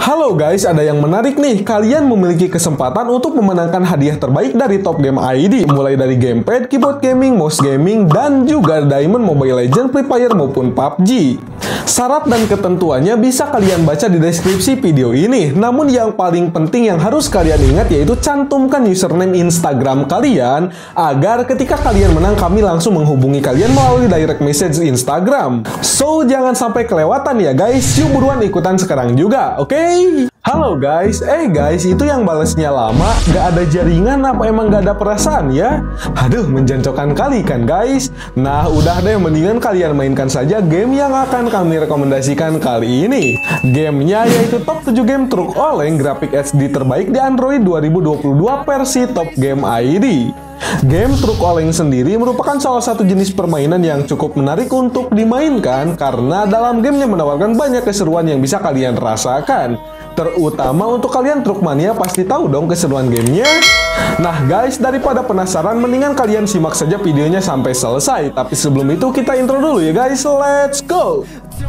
Halo guys, ada yang menarik nih. Kalian memiliki kesempatan untuk memenangkan hadiah terbaik dari Top Game ID, mulai dari gamepad, keyboard gaming, mouse gaming, dan juga Diamond, Mobile Legends, Free Fire maupun PUBG. Syarat dan ketentuannya bisa kalian baca di deskripsi video ini. Namun yang paling penting yang harus kalian ingat yaitu cantumkan username Instagram kalian agar ketika kalian menang kami langsung menghubungi kalian melalui direct message Instagram. So jangan sampai kelewatan ya guys. Yuk buruan ikutan sekarang juga, oke? Halo guys, guys, itu yang balesnya lama, gak ada jaringan apa emang gak ada perasaan ya? Aduh, menjancokkan kali kan guys? Nah, udah deh, mendingan kalian mainkan saja game yang akan kami rekomendasikan kali ini. Gamenya yaitu Top 7 Game Truk Oleng grafik HD terbaik di Android 2022 versi Top Game ID. Game Truk Oleng sendiri merupakan salah satu jenis permainan yang cukup menarik untuk dimainkan karena dalam gamenya menawarkan banyak keseruan yang bisa kalian rasakan. Terutama untuk kalian truk mania pasti tahu dong keseruan gamenya. Nah guys, daripada penasaran mendingan kalian simak saja videonya sampai selesai. Tapi sebelum itu kita intro dulu ya guys, let's go!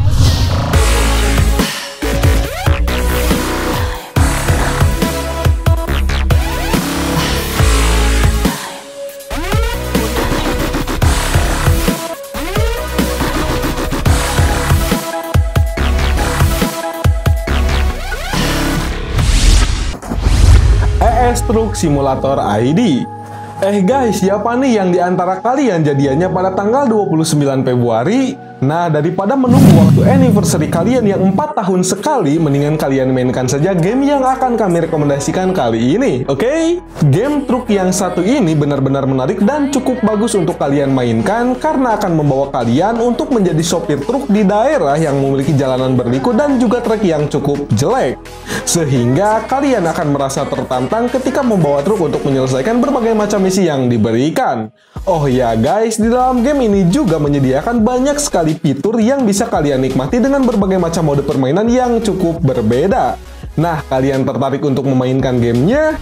Truk Simulator ID. Guys, siapa nih yang diantara kalian jadiannya pada tanggal 29 Februari? Nah, daripada menunggu waktu anniversary kalian yang 4 tahun sekali, mendingan kalian mainkan saja game yang akan kami rekomendasikan kali ini, oke? Game truk yang satu ini benar-benar menarik dan cukup bagus untuk kalian mainkan karena akan membawa kalian untuk menjadi sopir truk di daerah yang memiliki jalanan berliku dan juga trek yang cukup jelek. Sehingga kalian akan merasa tertantang ketika membawa truk untuk menyelesaikan berbagai macam misi yang diberikan. Oh ya guys, di dalam game ini juga menyediakan banyak sekali fitur yang bisa kalian nikmati dengan berbagai macam mode permainan yang cukup berbeda. Nah, kalian tertarik untuk memainkan gamenya?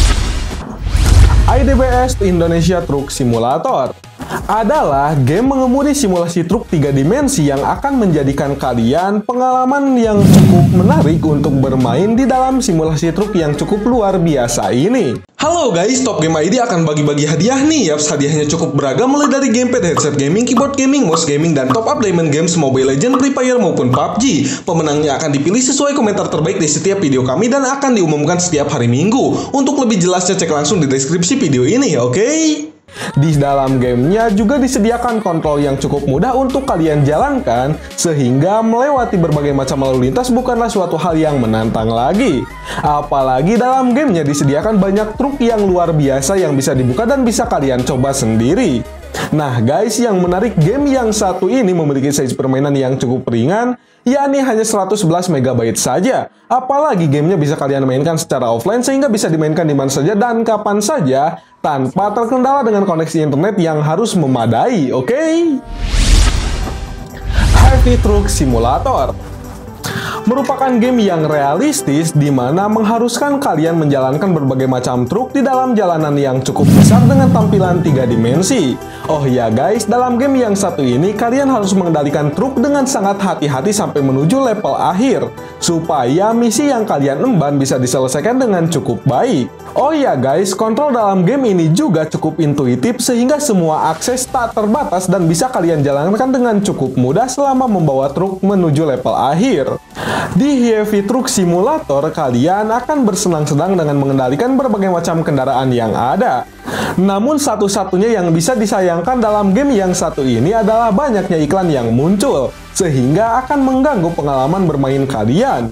IDBS Indonesia Truck Simulator adalah game mengemudi simulasi truk 3 dimensi yang akan menjadikan kalian pengalaman yang cukup menarik untuk bermain di dalam simulasi truk yang cukup luar biasa ini. Halo guys, Top Game ID akan bagi-bagi hadiah nih. Yaps, hadiahnya cukup beragam mulai dari gamepad, headset gaming, keyboard gaming, mouse gaming, dan top up Diamond Games, Mobile Legends, Free Fire maupun PUBG. Pemenangnya akan dipilih sesuai komentar terbaik di setiap video kami dan akan diumumkan setiap hari Minggu. Untuk lebih jelasnya cek langsung di deskripsi video ini, oke? Di dalam gamenya juga disediakan kontrol yang cukup mudah untuk kalian jalankan, sehingga melewati berbagai macam lalu lintas bukanlah suatu hal yang menantang lagi. Apalagi dalam gamenya disediakan banyak truk yang luar biasa yang bisa dibuka dan bisa kalian coba sendiri. Nah guys, yang menarik game yang satu ini memiliki size permainan yang cukup ringan, yakni hanya 111 MB saja. Apalagi gamenya bisa kalian mainkan secara offline sehingga bisa dimainkan di mana saja dan kapan saja tanpa terkendala dengan koneksi internet yang harus memadai, oke? Heavy Truck Simulator merupakan game yang realistis di mana mengharuskan kalian menjalankan berbagai macam truk di dalam jalanan yang cukup besar dengan tampilan 3 dimensi. Oh ya guys, dalam game yang satu ini kalian harus mengendalikan truk dengan sangat hati-hati sampai menuju level akhir supaya misi yang kalian emban bisa diselesaikan dengan cukup baik. Oh ya guys, kontrol dalam game ini juga cukup intuitif sehingga semua akses tak terbatas dan bisa kalian jalankan dengan cukup mudah selama membawa truk menuju level akhir. Di Heavy Truck Simulator, kalian akan bersenang-senang dengan mengendalikan berbagai macam kendaraan yang ada. Namun satu-satunya yang bisa disayangkan dalam game yang satu ini adalah banyaknya iklan yang muncul, sehingga akan mengganggu pengalaman bermain kalian.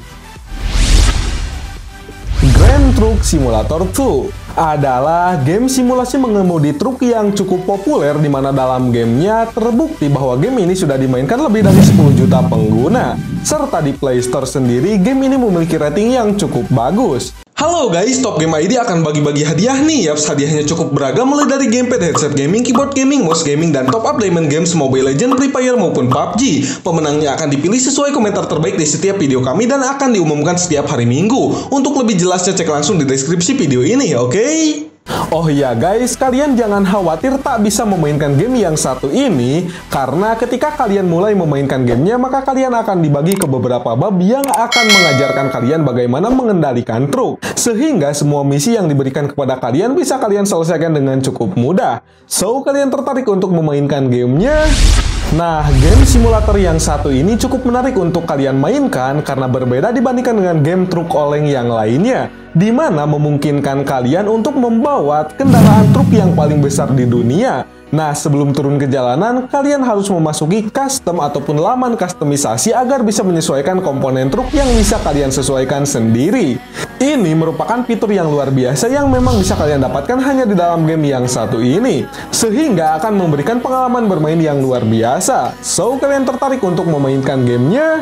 Grand Truck Simulator 2 adalah game simulasi mengemudi truk yang cukup populer di mana dalam gamenya terbukti bahwa game ini sudah dimainkan lebih dari 10 juta pengguna. Serta di Play Store sendiri, game ini memiliki rating yang cukup bagus. Halo guys, Top Game ID akan bagi-bagi hadiah nih. Yaps, hadiahnya cukup beragam mulai dari gamepad, headset gaming, keyboard gaming, mouse gaming, dan top up Diamond Games, Mobile Legends, Free Fire maupun PUBG. Pemenangnya akan dipilih sesuai komentar terbaik di setiap video kami dan akan diumumkan setiap hari Minggu. Untuk lebih jelasnya cek langsung di deskripsi video ini, oke? Oh iya guys, kalian jangan khawatir tak bisa memainkan game yang satu ini, karena ketika kalian mulai memainkan gamenya, maka kalian akan dibagi ke beberapa bab yang akan mengajarkan kalian bagaimana mengendalikan truk, sehingga semua misi yang diberikan kepada kalian bisa kalian selesaikan dengan cukup mudah. So, kalian tertarik untuk memainkan gamenya? Nah, game simulator yang satu ini cukup menarik untuk kalian mainkan karena berbeda dibandingkan dengan game truk oleng yang lainnya, di mana memungkinkan kalian untuk membawa kendaraan truk yang paling besar di dunia. Nah, sebelum turun ke jalanan, kalian harus memasuki custom ataupun laman kustomisasi agar bisa menyesuaikan komponen truk yang bisa kalian sesuaikan sendiri. Ini merupakan fitur yang luar biasa yang memang bisa kalian dapatkan hanya di dalam game yang satu ini, sehingga akan memberikan pengalaman bermain yang luar biasa. So, kalian tertarik untuk memainkan gamenya?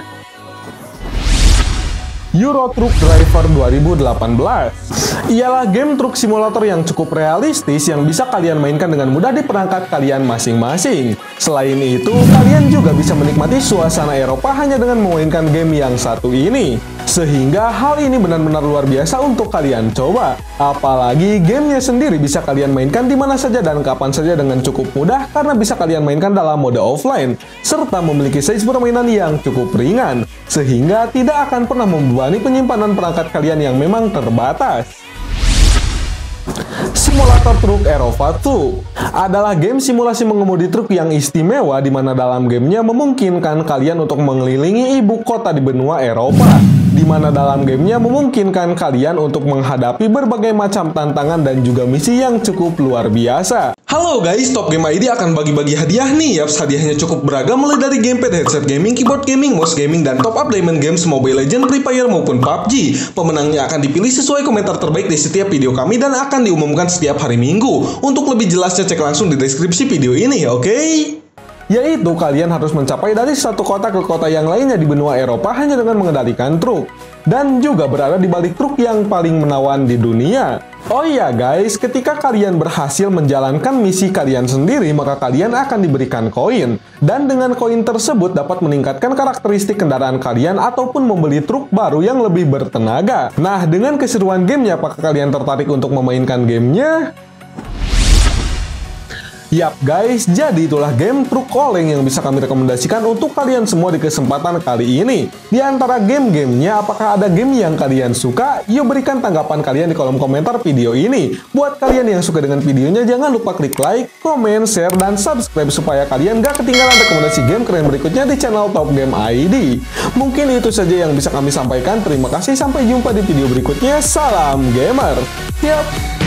Euro Truck Driver 2018 ialah game truk simulator yang cukup realistis yang bisa kalian mainkan dengan mudah di perangkat kalian masing-masing. Selain itu, kalian juga bisa menikmati suasana Eropa hanya dengan memainkan game yang satu ini. Sehingga hal ini benar-benar luar biasa untuk kalian coba. Apalagi gamenya sendiri bisa kalian mainkan di mana saja dan kapan saja dengan cukup mudah karena bisa kalian mainkan dalam mode offline, serta memiliki size permainan yang cukup ringan, sehingga tidak akan pernah membebani penyimpanan perangkat kalian yang memang terbatas. Simulator Truk Eropa 2 adalah game simulasi mengemudi truk yang istimewa di mana dalam gamenya memungkinkan kalian untuk mengelilingi ibu kota di benua Eropa, di mana dalam gamenya memungkinkan kalian untuk menghadapi berbagai macam tantangan dan juga misi yang cukup luar biasa. Halo guys, Top Game ID akan bagi-bagi hadiah nih. Yaps, hadiahnya cukup beragam mulai dari gamepad, headset gaming, keyboard gaming, mouse gaming, dan top up diamond games Mobile Legends, Free Fire maupun PUBG. Pemenangnya akan dipilih sesuai komentar terbaik di setiap video kami dan akan diumumkan setiap hari Minggu. Untuk lebih jelasnya cek langsung di deskripsi video ini, oke? Yaitu kalian harus mencapai dari satu kota ke kota yang lainnya di benua Eropa hanya dengan mengendalikan truk, dan juga berada di balik truk yang paling menawan di dunia. Oh iya guys, ketika kalian berhasil menjalankan misi kalian sendiri, maka kalian akan diberikan koin, dan dengan koin tersebut dapat meningkatkan karakteristik kendaraan kalian ataupun membeli truk baru yang lebih bertenaga. Nah, dengan keseruan gamenya, apakah kalian tertarik untuk memainkan gamenya? Yap guys, jadi itulah game truk oleng yang bisa kami rekomendasikan untuk kalian semua di kesempatan kali ini. Di antara game-gamenya, apakah ada game yang kalian suka? Yuk berikan tanggapan kalian di kolom komentar video ini. Buat kalian yang suka dengan videonya, jangan lupa klik like, komen, share, dan subscribe supaya kalian gak ketinggalan rekomendasi game keren berikutnya di channel Top Game ID. Mungkin itu saja yang bisa kami sampaikan. Terima kasih, sampai jumpa di video berikutnya. Salam gamer. Yap.